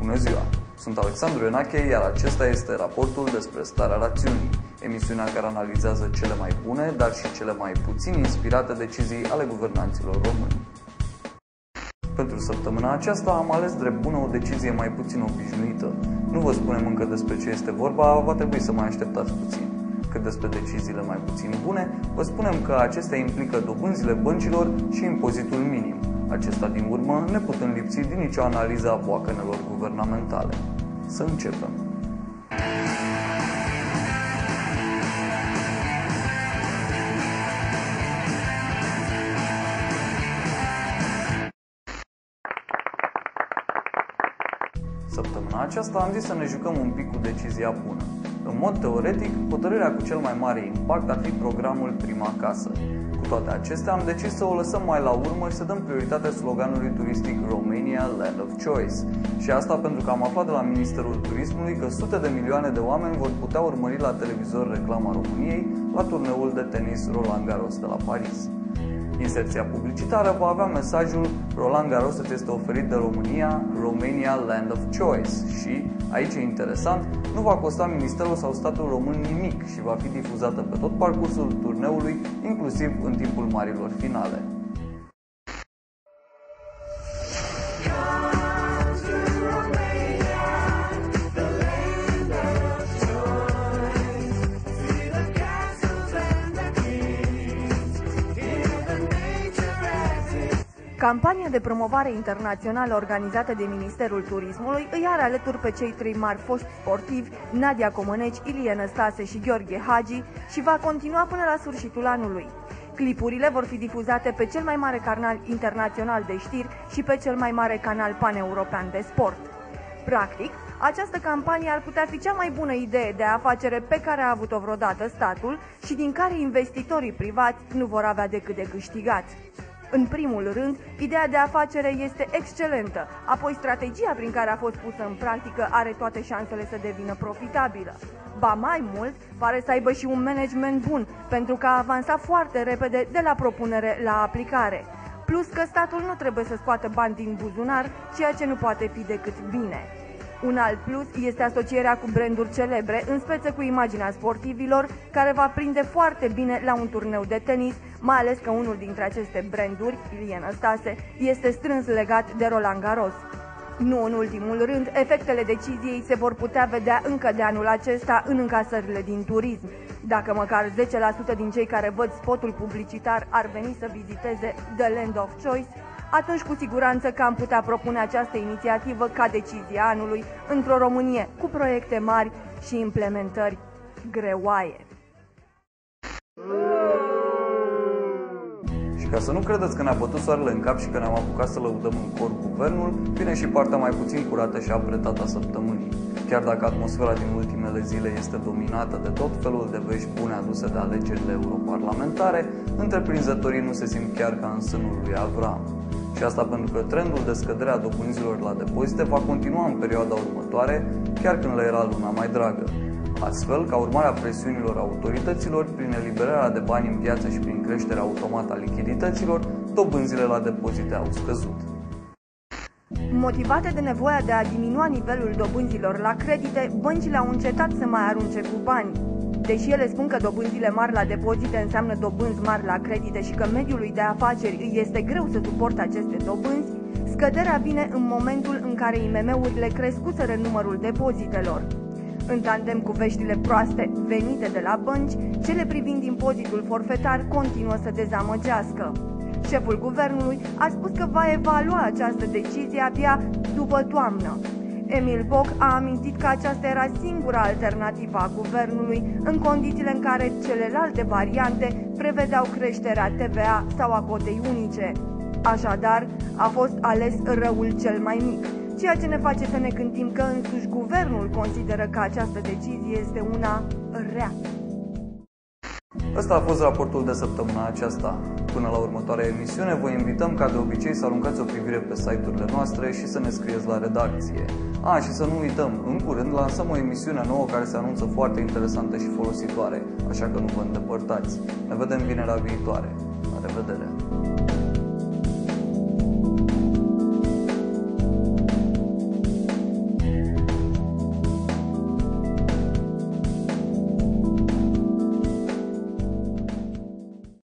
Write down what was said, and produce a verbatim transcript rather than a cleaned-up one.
Bună ziua! Sunt Alexandru Ionache, iar acesta este raportul despre starea rațiunii, emisiunea care analizează cele mai bune, dar și cele mai puțin inspirate decizii ale guvernanților români. Pentru săptămâna aceasta am ales drept bună o decizie mai puțin obișnuită. Nu vă spunem încă despre ce este vorba, va trebui să mai așteptați puțin. Cât despre deciziile mai puțin bune, vă spunem că acestea implică dobânzile băncilor și impozitul minim. Acesta din urmă neputând lipsi din nicio analiză a boacanelor guvernamentale. Să începem! Săptămâna aceasta am zis să ne jucăm un pic cu decizia bună. În mod teoretic, hotărârea cu cel mai mare impact ar fi programul Prima Casă. Cu toate acestea, am decis să o lăsăm mai la urmă și să dăm prioritate sloganului turistic Romania Land of Choice. Și asta pentru că am aflat de la Ministerul Turismului că sute de milioane de oameni vor putea urmări la televizor reclama României la turneul de tenis Roland Garros de la Paris. Inserția publicitară va avea mesajul Roland Garros îți este oferit de România, Romania Land of Choice și, aici e interesant, nu va costa Ministerul sau statul român nimic și va fi difuzată pe tot parcursul turneului, inclusiv în timpul marilor finale. Campania de promovare internațională organizată de Ministerul Turismului îi are alături pe cei trei mari foști sportivi, Nadia Comăneci, Ilie Năstase și Gheorghe Hagi, și va continua până la sfârșitul anului. Clipurile vor fi difuzate pe cel mai mare canal internațional de știri și pe cel mai mare canal paneuropean de sport. Practic, această campanie ar putea fi cea mai bună idee de afacere pe care a avut-o vreodată statul și din care investitorii privați nu vor avea decât de câștigat. În primul rând, ideea de afacere este excelentă, apoi strategia prin care a fost pusă în practică are toate șansele să devină profitabilă. Ba mai mult, pare să aibă și un management bun, pentru că a avansat foarte repede de la propunere la aplicare. Plus că statul nu trebuie să scoată bani din buzunar, ceea ce nu poate fi decât bine. Un alt plus este asocierea cu branduri celebre, în speță cu imaginea sportivilor, care va prinde foarte bine la un turneu de tenis, mai ales că unul dintre aceste branduri, Ilie Năstase, este strâns legat de Roland Garros. Nu în ultimul rând, efectele deciziei se vor putea vedea încă de anul acesta în încasările din turism. Dacă măcar zece la sută din cei care văd spotul publicitar ar veni să viziteze The Land of Choice, atunci cu siguranță că am putea propune această inițiativă ca decizia anului într-o Românie cu proiecte mari și implementări greoaie. Și ca să nu credeți că ne-a bătut soarele în cap și că ne-am apucat să lăudăm în cor guvernul, vine și partea mai puțin curată și apretată a săptămânii. Chiar dacă atmosfera din ultimele zile este dominată de tot felul de vești bune aduse de alegerile europarlamentare, întreprinzătorii nu se simt chiar ca în sânul lui Avram. Și asta pentru că trendul de scădere a dobânzilor la depozite va continua în perioada următoare, chiar când le era luna mai dragă. Astfel, ca urmare a presiunilor autorităților, prin eliberarea de bani în piață și prin creșterea automată a lichidităților, dobânzile la depozite au scăzut. Motivate de nevoia de a diminua nivelul dobânzilor la credite, băncile au încetat să mai arunce cu bani. Deși ele spun că dobânzile mari la depozite înseamnă dobânzi mari la credite și că mediului de afaceri îi este greu să suporte aceste dobânzi, scăderea vine în momentul în care I M M-urile crescuseră numărul depozitelor. În tandem cu veștile proaste venite de la bănci, cele privind impozitul forfetar continuă să dezamăgească. Șeful guvernului a spus că va evalua această decizie abia după toamnă. Emil Boc a amintit că aceasta era singura alternativă a guvernului în condițiile în care celelalte variante prevedeau creșterea T V A sau a cotei unice. Așadar, a fost ales răul cel mai mic, ceea ce ne face să ne gândim că însuși guvernul consideră că această decizie este una rea. Ăsta a fost raportul de săptămâna aceasta. Până la următoarea emisiune, vă invităm ca de obicei să aruncați o privire pe site-urile noastre și să ne scrieți la redacție. A, și să nu uităm, în curând lansăm o emisiune nouă care se anunță foarte interesantă și folositoare, așa că nu vă îndepărtați. Ne vedem vinerea viitoare. La revedere!